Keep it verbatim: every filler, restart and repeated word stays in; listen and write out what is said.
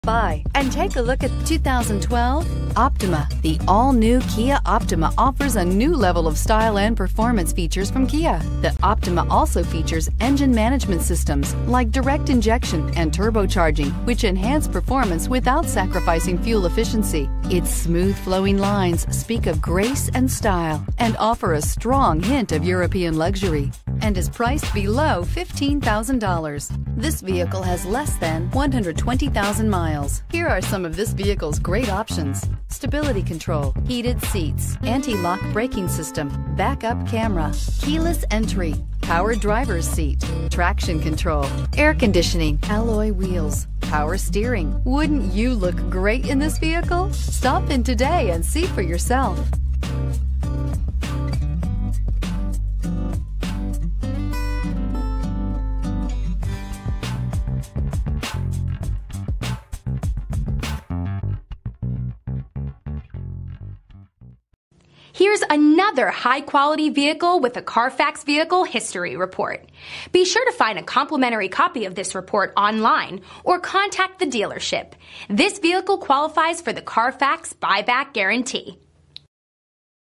By and take a look at two thousand twelve Optima. The all-new Kia Optima offers a new level of style and performance features from Kia. The Optima also features engine management systems like direct injection and turbocharging, which enhance performance without sacrificing fuel efficiency. Its smooth flowing lines speak of grace and style and offer a strong hint of European luxury, and is priced below fifteen thousand dollars. This vehicle has less than one hundred twenty thousand miles. Here are some of this vehicle's great options: stability control, heated seats, anti-lock braking system, backup camera, keyless entry, power driver's seat, traction control, air conditioning, alloy wheels, power steering. Wouldn't you look great in this vehicle? Stop in today and see for yourself. Here's another high-quality vehicle with a Carfax Vehicle History Report. Be sure to find a complimentary copy of this report online or contact the dealership. This vehicle qualifies for the Carfax Buyback Guarantee.